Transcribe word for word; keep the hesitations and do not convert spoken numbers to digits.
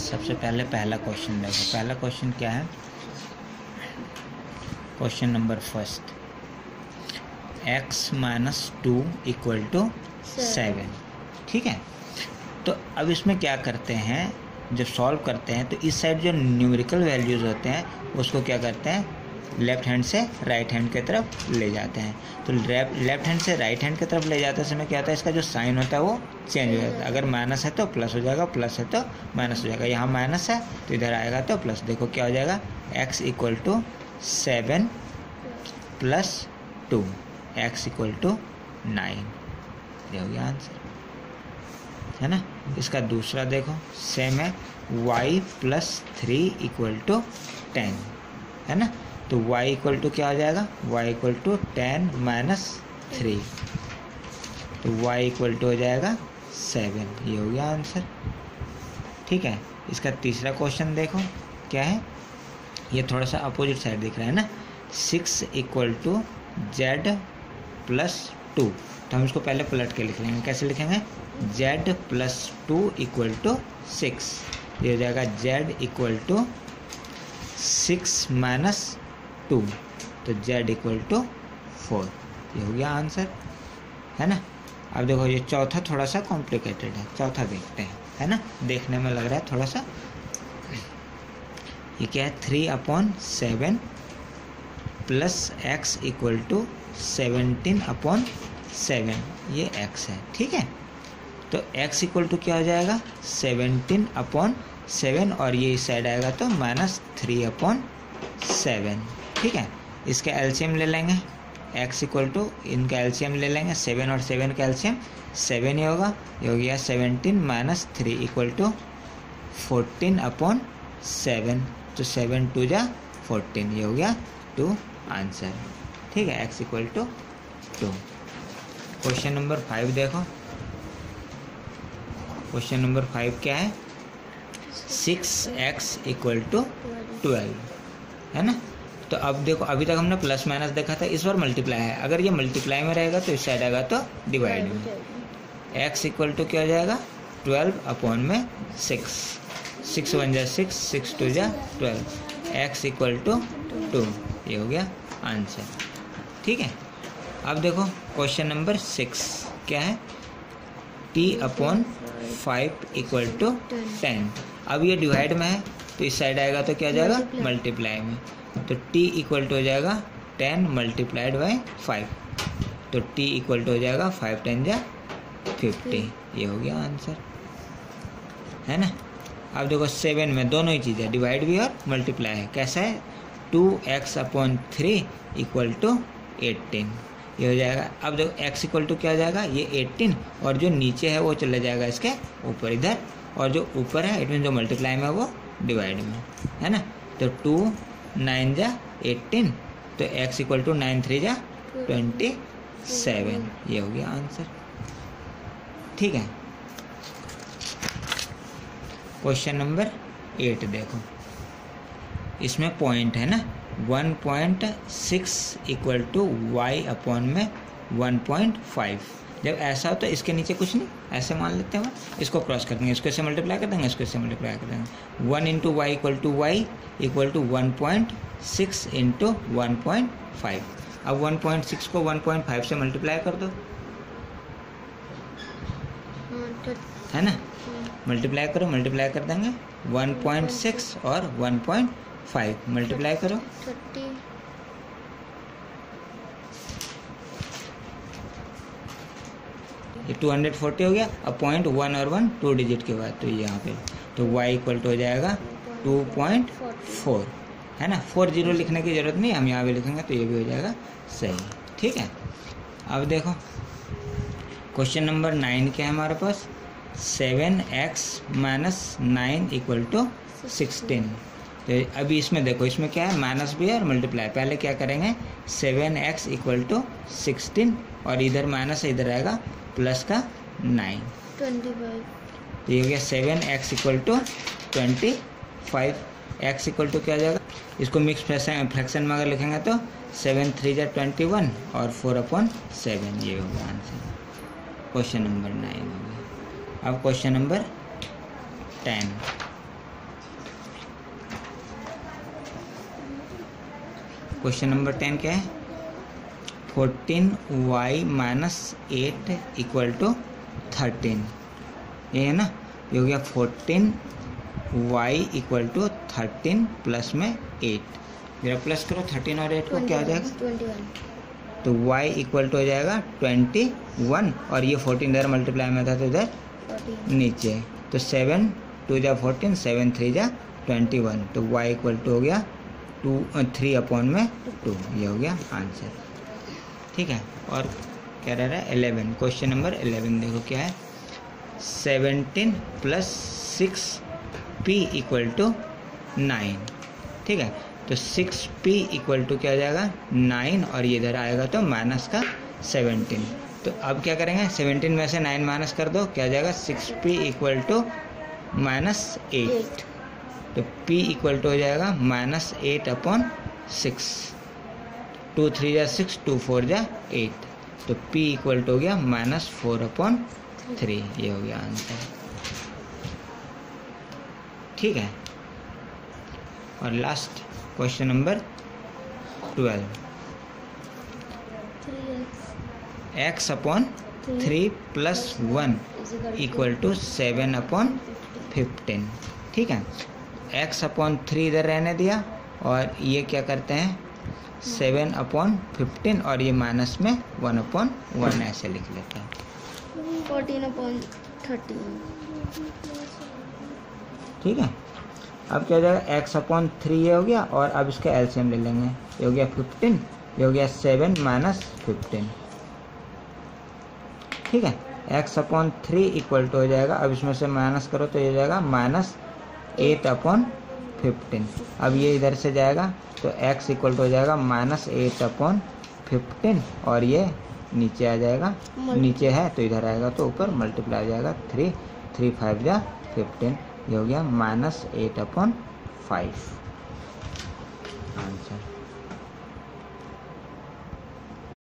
सबसे पहले पहला क्वेश्चन देखो। पहला क्वेश्चन क्या है? Question number first, x minus two equal to seven. ठीक है, तो अब इसमें क्या करते हैं, जब सॉल्व करते हैं तो इस साइड जो न्यूमेरिकल वैल्यूज़ होते हैं उसको क्या करते हैं, लेफ्ट हैंड से राइट हैंड की तरफ ले जाते हैं। तो लेफ्ट हैंड से राइट हैंड की तरफ ले जाते समय क्या होता है, इसका जो साइन होता है वो चेंज हो जाता है। अगर माइनस है तो प्लस हो जाएगा, प्लस है तो माइनस हो जाएगा। यहाँ माइनस है तो इधर आएगा तो प्लस। देखो क्या हो जाएगा, x equal to seven plus two, X equal to nine. ये हो गया आंसर, है ना। इसका दूसरा देखो, सेम है, y plus three equal to ten, है ना। तो y इक्वल टू क्या हो जाएगा, y equal to ten minus three, तो y इक्वल टू हो जाएगा सेवन। ये हो गया आंसर। ठीक है, इसका तीसरा क्वेश्चन देखो क्या है, ये थोड़ा सा अपोजिट साइड दिख रहा है ना। Six equal to Z plus two, तो हम इसको पहले पलट के लिख लेंगे। कैसे लिखेंगे, Z plus two equal to six. ये हो जाएगा Z equal to six minus two, तो जेड इक्वल टू फोर। ये हो गया आंसर, है ना। अब देखो ये चौथा थोड़ा सा कॉम्प्लिकेटेड है, चौथा देखते हैं, है ना। देखने में लग रहा है थोड़ा सा, ये क्या है, three upon seven plus X equal to seventeen upon seven, ये x है। ठीक है, तो x इक्वल टू क्या हो जाएगा, सेवनटीन अपॉन सेवन, और ये इस साइड आएगा तो माइनस थ्री अपॉन सेवन। ठीक है, इसका एलसीएम ले लेंगे, x इक्वल टू इनका एलसीएम ले लेंगे, सेवन और सेवन का एलसीएम सेवन ही होगा। ये हो गया seventeen minus three equal to fourteen upon seven, तो सेवन टू जा फोर्टीन। ये हो गया टू आंसर। ठीक है, x equal to two. Question number five देखो। क्वेश्चन नंबर फाइव क्या है, six X equal to twelve, है ना। तो अब देखो, अभी तक हमने प्लस माइनस देखा था, इस बार मल्टीप्लाई है। अगर ये मल्टीप्लाई में रहेगा तो इस साइड आएगा तो डिवाइड में। एक्स इक्वल टू क्या हो जाएगा, ट्वेल्व अपॉन में सिक्स, सिक्स वन जा सिक्स, सिक्स टू जा twelve, X equal to two. ये हो गया आंसर। ठीक है, अब देखो क्वेश्चन नंबर सिक्स क्या है, T upon five equal to ten. अब ये डिवाइड में है तो इस साइड आएगा तो क्या हो जाएगा, मल्टीप्लाई में। तो t इक्वल टू हो जाएगा टेन मल्टीप्लाइड बाई फाइव, तो t इक्वल टू हो जाएगा फाइव टेन जा फिफ्टी। ये हो गया आंसर, है ना। अब देखो सेवन में दोनों ही चीज़ें, डिवाइड भी और मल्टीप्लाई है। कैसा है, two X upon three equal to eighteen. ये हो जाएगा। अब देखो x इक्वल टू क्या हो जाएगा, ये एटीन, और जो नीचे है वो चले जाएगा इसके ऊपर इधर, और जो ऊपर है इट मीन जो मल्टीप्लाई में वो डिवाइड में, है ना। तो टू नाइन जा एटीन, तो x equal to nine three जा ट्वेंटी सेवन। ये हो गया आंसर। ठीक है, क्वेश्चन नंबर एट देखो। इसमें पॉइंट है ना, one point six equal to Y upon में वन पॉइंट फाइव। जब ऐसा हो तो इसके नीचे कुछ नहीं, ऐसे मान लेते हैं, इसको क्रॉस कर देंगे, इसको इससे मल्टीप्लाई कर देंगे, इसको इससे मल्टीप्लाई कर देंगे। One into Y equal to Y equal to one point six into one point five. अब वन पॉइंट सिक्स को वन पॉइंट फाइव से मल्टीप्लाई कर दो, है ना। मल्टीप्लाई करो, मल्टीप्लाई कर देंगे, वन पॉइंट सिक्स और वन पॉइंट फाइव मल्टीप्लाई करो, ये टू हंड्रेड फोर्टी हो गया। अब पॉइंट वन और वन टू डिजिट के बाद, तो यहाँ पे तो y इक्वल टू हो जाएगा टू पॉइंट फोर, है ना। फोर जीरो लिखने की ज़रूरत नहीं, हम यहाँ भी लिखेंगे तो ये भी हो जाएगा सही। ठीक है, अब देखो क्वेश्चन नंबर नाइन क्या है हमारे पास, seven x minus nine equal to sixteen. तो अभी इसमें देखो, इसमें क्या है, माइनस भी है और मल्टीप्लाई। पहले क्या करेंगे, seven x equal to sixteen, और इधर माइनस है, इधर आएगा प्लस का नाइन, ट्वेंटी फाइव। तो ये हो गया seven x equal to twenty five. X equal to क्या आ जाएगा, इसको मिक्स फ्रैक्शन में अगर लिखेंगे तो सेवन थ्री जा ट्वेंटी वन और फोर अपॉन सेवन। ये होगा आंसर, क्वेश्चन नंबर नाइन हो गया। अब question number ten, question number ten क्या है, fourteen y minus eight equal to thirteen, ये है ना, ये हो गया fourteen y equal to thirteen plus में एट, जरा प्लस करो थर्टीन और एट को, क्या आ जाएगा ट्वेंटी वन, तो y इक्वल टू हो जाएगा ट्वेंटी वन, और ये फोर्टीन इधर मल्टीप्लाई में था तो इधर नीचे, तो सेवन टू जा फोर्टीन, सेवन थ्री जा ट्वेंटी वन, तो y इक्वल टू हो गया टू थ्री अपॉन में टू, ये हो गया आंसर। ठीक है, और क्या रह रहा है एलेवन, क्वेश्चन नंबर एलेवन देखो क्या है, seventeen plus six p equal to nine. ठीक है, तो सिक्स पी इक्वल टू क्या आ जाएगा नाइन, और ये इधर आएगा तो माइनस का सेवनटीन। तो अब क्या करेंगे, सेवनटीन में से नाइन माइनस कर दो, क्या आ जाएगा six p equal to minus eight, तो p इक्वल टू हो जाएगा minus eight upon six, two three जा सिक्स, टू फोर जा एट, तो p इक्वल टू हो गया माइनस फोर अपॉन थ्री, ये हो गया आंसर। ठीक है, और last question number twelve, x upon three plus one equal to seven upon fifteen. ठीक है, एक्स अपॉन थ्री इधर रहने दिया, और ये क्या करते हैं सेवन अपॉन फिफ्टीन, और ये माइनस में वन अपॉन वन ऐसे लिख लेते हैं, फोर्टीन अपॉन थर्टीन। ठीक है, अब क्या हो जाएगा एक्स अपॉन थ्री ये हो गया, और अब इसका एलसीएम ले लेंगे, ये हो गया फिफ्टीन, ये हो गया सेवन माइनस फिफ्टीन। ठीक है, x upon three equal to हो जाएगा, अब इसमें से माइनस करो तो ये हो जाएगा माइनस एट अपॉन फिफ्टीन, अब ये इधर से जाएगा तो एक्स इक्वल टू हो जाएगा माइनस एट अपॉन फिफ्टीन, और ये नीचे आ जाएगा, नीचे है तो इधर आएगा तो ऊपर मल्टीप्लाई आ जाएगा, थ्री थ्री फाइव जा फिफ्टीन, ये हो गया minus eight upon five answer.